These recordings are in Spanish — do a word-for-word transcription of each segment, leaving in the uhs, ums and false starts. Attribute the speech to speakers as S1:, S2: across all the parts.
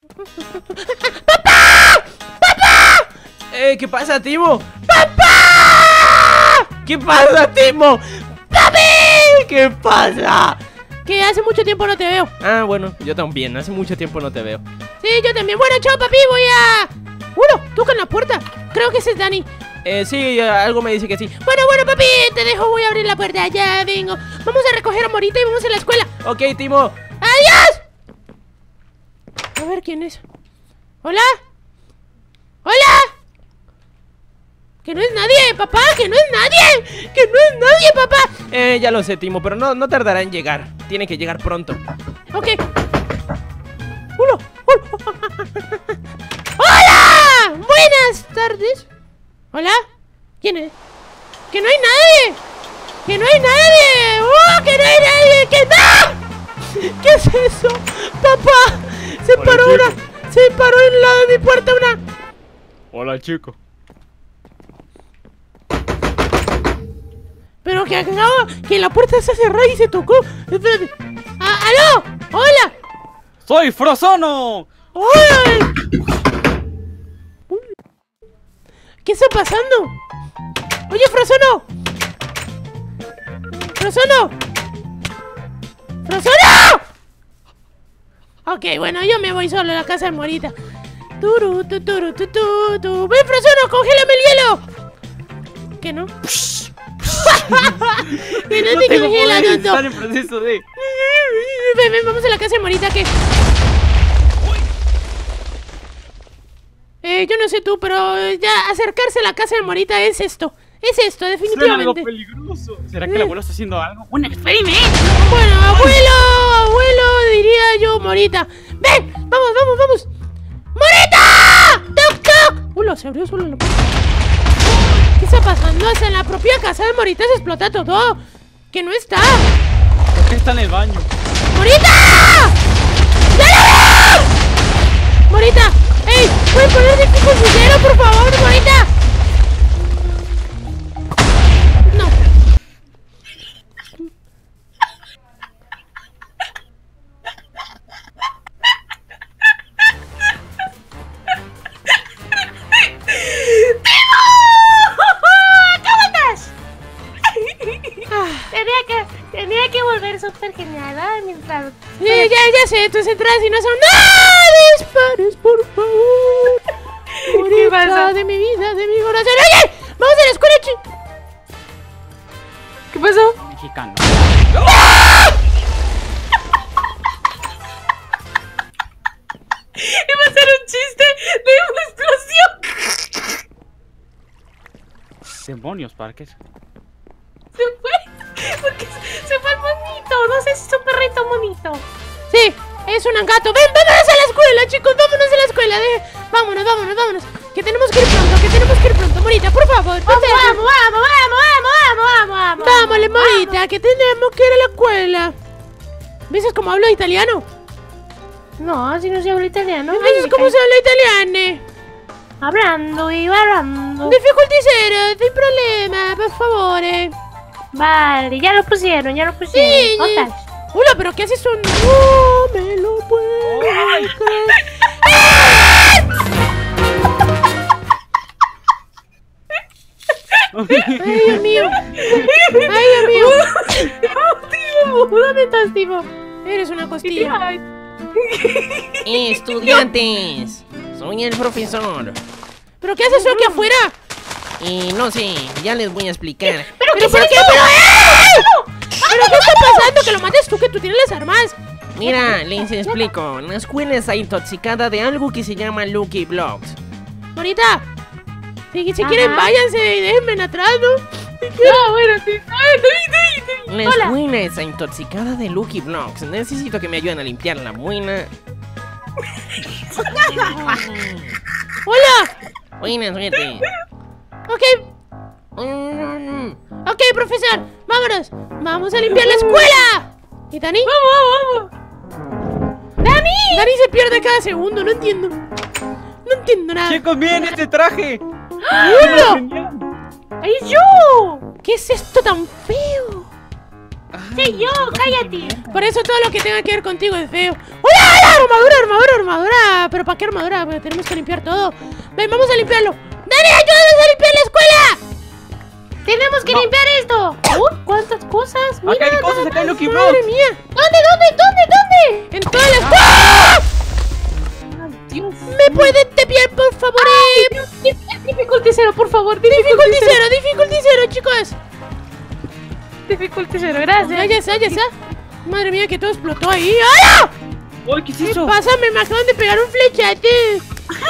S1: ¡Papá! ¡Papá!
S2: Eh, ¿qué pasa, Timo?
S1: ¡Papá!
S2: ¿Qué pasa, Timo?
S1: ¡Papi!
S2: ¿Qué pasa?
S1: Que hace mucho tiempo no te veo.
S2: Ah, bueno, yo también, hace mucho tiempo no te veo.
S1: Sí, yo también. Bueno, chao, papi, voy a... Bueno, tocan la puerta. Creo que ese es Dani.
S2: Eh, sí, algo me dice que sí.
S1: Bueno, bueno, papi, te dejo, voy a abrir la puerta. Ya vengo. Vamos a recoger a Morita y vamos a la escuela.
S2: Ok, Timo.
S1: ¡Adiós! A ver, ¿quién es? ¿Hola? ¿Hola? Que no es nadie, papá, que no es nadie. Que no es nadie, papá.
S2: Eh, ya lo sé, Timo, pero no, no tardará en llegar. Tiene que llegar pronto.
S1: Ok. ¡Hola! ¡Hola! ¡Hola! Buenas tardes. ¿Hola? ¿Quién es? ¡Que no hay nadie! ¡Que no hay nadie! ¡Oh, que no hay nadie! ¡Que no! ¿Qué es eso? ¡Papá! Se
S3: Hola,
S1: paró
S3: chico.
S1: una... Se paró en lado de mi puerta una...
S3: Hola, chico.
S1: Pero que acaba... Que la puerta se cerró y se tocó. Espérate. Ah, ¡aló! ¡Hola!
S3: ¡Soy Frozono!
S1: ¡Hola! ¿Qué está pasando? Oye, Frozono. ¡Frozono! ¡Frozono! Ok, bueno, yo me voy solo a la casa de Morita. Turu, tu, turu, tu, tu, tu. ¡Ven, Frozono! ¡Congélame el hielo! ¿Qué no? ¡Que no,
S3: No
S1: te
S3: tengo
S1: congela,
S3: poderes,
S1: tonto!
S3: están en proceso de...
S1: Ven, ven, vamos a la casa de Morita, que... Eh, yo no sé tú, pero ya acercarse a la casa de Morita es esto. Es esto,
S3: Suena algo
S1: definitivamente.
S3: peligroso. ¿Será que el abuelo está haciendo algo? ¡Un experimento!
S1: Bueno, abuelo, abuelo, diría yo, Morita. ¡Ven! ¡Vamos, vamos, vamos! ¡Morita! ¡Toc, toc! ¡Uy, se abrió solo la puerta! ¿Qué está pasando? Hasta en la propia casa de Morita se explota todo. ¿Que no está?
S3: ¿Por qué está en el baño?
S1: ¡Morita! ¡Ya la veo! ¡Morita! ¡Ey! ¿Pueden poner de equipo fusilero, por favor, Morita? No.
S4: Tenía que, tenía que volver súper genial, ¿eh? Mientras...
S1: Sí, ya, ya sé, tus entradas y no son... ¡No! ¡Dispares, por favor!
S4: ¿Qué
S1: Morita
S4: pasa?
S1: de mi vida, de mi corazón. ¡Oye! ¡Vamos a la escuela, chi!
S4: ¿Qué pasó?
S3: Mexicano.
S4: Iba a ser un chiste de una explosión.
S3: Demonios, Parques.
S4: Se fue. Porque se, se fue el monito. No sé si es un perrito monito.
S1: Sí, es un gato. ¡Ven, vámonos a la escuela, chicos! ¡Vámonos a la escuela! De... Vámonos, vámonos, vámonos. Que tenemos que ir pronto, que tenemos que ir pronto. Morita, por favor. no
S4: Vamos,
S1: te-
S4: vamos, vamos, vamos, vamos, vamos, vamos.
S1: Vámonos, Morita, que tenemos que ir a la escuela. ¿Ves cómo hablo italiano?
S4: No, así no se habla italiano.
S1: ¿Ves cómo se habla italiano?
S4: Hablando y hablando.
S1: Difficulty cero, sin problema, por favor.
S4: Vale, ya lo pusieron, ya lo pusieron.
S1: Sí,
S4: Otra.
S1: Hola, pero ¿qué haces un...? No me lo puedo creer. Ay, Dios mío. Ay, Dios mío.
S4: Timo, ¿dónde estás, Timo?
S1: Eres una costilla.
S4: Ay,
S2: Estudiantes, soy el profesor.
S1: ¿Pero qué haces tú aquí afuera?
S2: Y no sé, ya les voy a explicar.
S1: ¿Pero qué por qué? ¿Pero, ¡eh! ¿Pero qué está pasando? Que lo mates tú, que tú tienes las armas.
S2: Mira, les explico. La escuela está intoxicada de algo que se llama Lucky Blocks.
S1: Morita, si, si
S4: Ajá.
S1: quieren váyanse y déjenme atrás, ¿no?
S4: no, bueno, sí. Ay, sí, sí, sí.
S2: La
S4: Hola.
S2: escuela está intoxicada de Lucky Blocks. Necesito que me ayuden a limpiar la buena.
S1: ¡Hola!
S2: Buena suerte.
S1: Ok,
S2: Mm,
S1: ok, profesor, vámonos. Vamos a limpiar la escuela. ¿Y Dani?
S4: Vamos, vamos.
S1: ¡Dani! Dani se pierde cada segundo, no entiendo. No entiendo nada.
S3: Chicos, miren este traje.
S1: ¡Hola!
S3: Genial.
S4: ¡Ay, yo!
S1: ¿Qué es esto tan feo?
S4: Sí, yo, cállate.
S1: Por eso todo lo que tenga que ver contigo es feo. ¡Hola, hola! Armadura, armadura, armadura. ¿Pero para qué armadura? Bueno, tenemos que limpiar todo. Ven, vamos a limpiarlo. ¡Dani, ayúdanos a limpiar la escuela!
S4: Tenemos que
S3: No.
S4: limpiar esto. Uy, cuántas cosas. Mira,
S3: Acá hay cosas, acá hay Lucky Block.
S1: ¡Madre mía!
S4: ¿Dónde, dónde, dónde, dónde?
S1: En todas las... ¡Ah!
S4: Ay, Dios.
S1: ¿Me pueden tepiar, por favor?
S4: Ay, Dios, dif- Difficulty cero, por favor. Difficulty
S1: Dificulty
S4: cero.
S1: cero, dificulty cero, chicos.
S4: Difficulty cero,
S1: Ya,
S4: gracias.
S1: ya está, ya está. Madre mía, que todo explotó ahí. ¡Hola!
S3: Uy, ¿qué es
S1: ¿Qué
S3: eso?
S1: pasa? Me me acaban de pegar un flechate.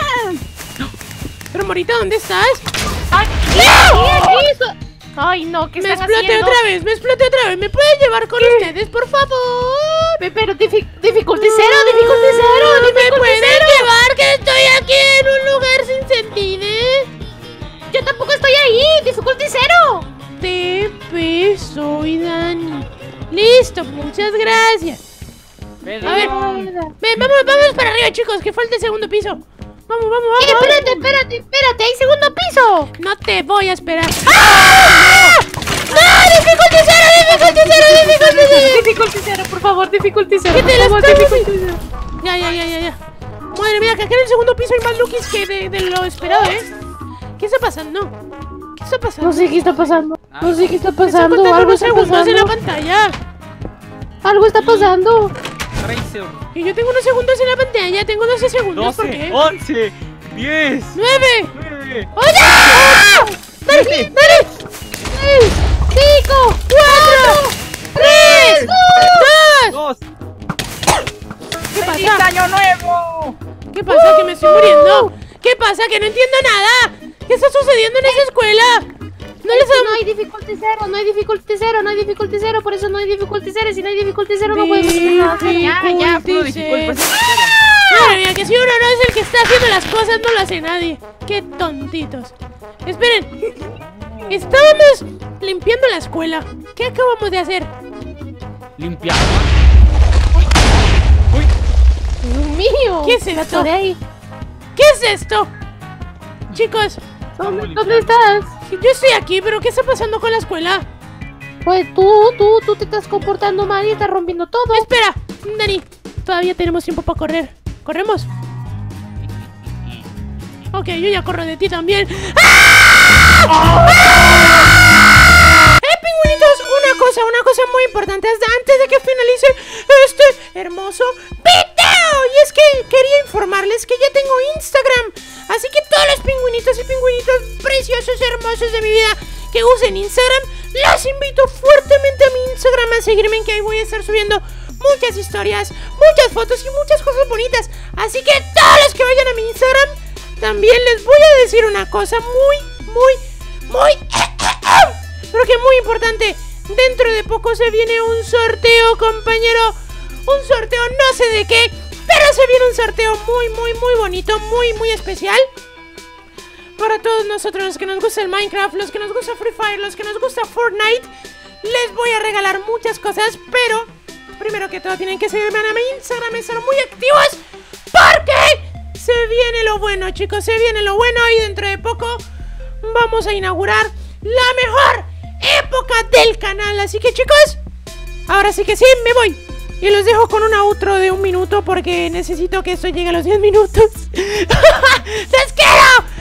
S1: Pero, Morita, ¿dónde estás?
S4: Ay,
S1: ¡No!
S4: ¿qué es eso? Ay, no, ¿qué
S1: Me
S4: están
S1: exploté
S4: haciendo?
S1: otra vez, me exploté otra vez. ¿Me pueden llevar con ustedes, por favor?
S4: Pe- Pero difi- Difficulty cero, Difficulty cero,
S1: No me
S4: Difficulty
S1: pueden
S4: cero.
S1: llevar, que estoy aquí en un lugar sin sentido.
S4: Yo tampoco estoy ahí, Difficulty cero.
S1: T P, soy Dani. Listo, muchas gracias.
S3: Ven,
S1: A ver,
S3: ven.
S1: ven, vamos, vamos para arriba, chicos, que falta el segundo piso. Vamos, vamos, vamos.
S4: Eh,
S1: vamos.
S4: espérate, espérate, espérate, hay segundo piso.
S1: No te voy a esperar. ¡Ah! ¡No! ¡Dificulty cero! ¡Dificulty cero! ¡Dificulty cero!
S4: Difficulty cero, por favor, Difficulty cero.
S1: ¿Qué te
S4: por
S1: las
S4: favor,
S1: tomas?
S4: Difficulty cero.
S1: Ya, ya, ya, ya, ya. Madre mía, que acá en el segundo piso hay más Lukis que de, de lo esperado, ¿eh? ¿Qué está pasando? ¿Qué está pasando?
S4: No sé qué está pasando. No sé qué está
S1: Me están
S4: pasando.
S1: contando
S4: Algo
S1: los
S4: está
S1: segundos en la
S4: pasando.
S1: pantalla.
S4: Algo está pasando.
S3: Razer.
S1: Y yo tengo unos segundos en la pantalla. Tengo doce segundos. ¿Por
S3: doce,
S1: qué?
S3: once, diez,
S1: ¡Nueve!
S3: nueve.
S1: ¡Oye! ¡Dale!
S3: siete,
S1: ¡Dale!
S4: ¡Seis! ¡Cinco!
S1: ¡Cuatro! ¡Tres! ¡Dos!
S3: dos.
S1: ¿Qué
S3: ¡Feliz
S1: pasa?
S3: año nuevo!
S1: ¿Qué pasa? ¿Que me estoy muriendo? ¿Qué pasa? Que no entiendo nada. ¿Qué está sucediendo en esa escuela? No les
S4: Es que
S1: han...
S4: no hay Difficulty cero, no hay Difficulty cero, no hay Difficulty cero, por eso no hay Difficulty cero. Si no hay Difficulty cero, no podemos hacer nada.
S3: Ya, ya, puro
S1: Difficulty
S3: difficulty.
S1: cero. Madre mía, que si uno no es el que está haciendo las cosas, no lo hace nadie. Qué tontitos. Esperen. Estábamos limpiando la escuela. ¿Qué acabamos de hacer?
S3: Limpiar. Uy,
S4: Dios mío.
S1: ¿Qué es
S4: Me
S1: esto?
S4: atoré ahí.
S1: ¿Qué es esto? Chicos,
S4: ¿Dónde,
S3: Estamos
S4: ¿Dónde estás?
S1: yo estoy aquí, pero ¿qué está pasando con la escuela?
S4: Pues tú, tú, tú te estás comportando mal y estás rompiendo todo.
S1: Espera, Dani, todavía tenemos tiempo para correr. ¿Corremos? Ok, yo ya corro de ti también. ¡Ah! ¡Ah! ¡Eh, pingüinitos! Una cosa, una cosa muy importante hasta antes de que finalice este hermoso video. Y es que quería informarles que ya tengo Instagram. Así que todos los pingüinitos y pingüinitos preciosos, hermosos de mi vida que usen Instagram, los invito fuertemente a mi Instagram a seguirme, en que ahí voy a estar subiendo muchas historias, muchas fotos y muchas cosas bonitas. Así que todos los que vayan a mi Instagram, también les voy a decir una cosa muy, muy, muy, pero que muy importante. Dentro de poco se viene un sorteo, compañero. Un sorteo no sé de qué, pero se viene un sorteo muy, muy, muy bonito, muy, muy especial. Para todos nosotros, los que nos gusta el Minecraft, los que nos gusta Free Fire, los que nos gusta Fortnite, les voy a regalar muchas cosas, pero primero que todo tienen que seguirme a mi Instagram y ser muy activos, porque se viene lo bueno, chicos, se viene lo bueno y dentro de poco vamos a inaugurar la mejor época del canal. Así que, chicos, ahora sí que sí, me voy. Y los dejo con un outro de un minuto porque necesito que esto llegue a los diez minutos. ¡Les quiero!